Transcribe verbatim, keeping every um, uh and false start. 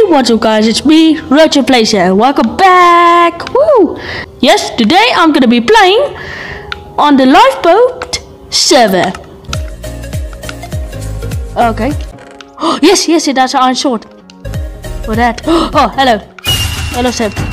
what's up guys, it's me, Roger Plays here. Welcome back! Woo! Yes, today I'm gonna be playing on the lifeboat server. Okay. Oh, yes, yes, that's an iron sword. For that. Oh, hello. Hello, Seb.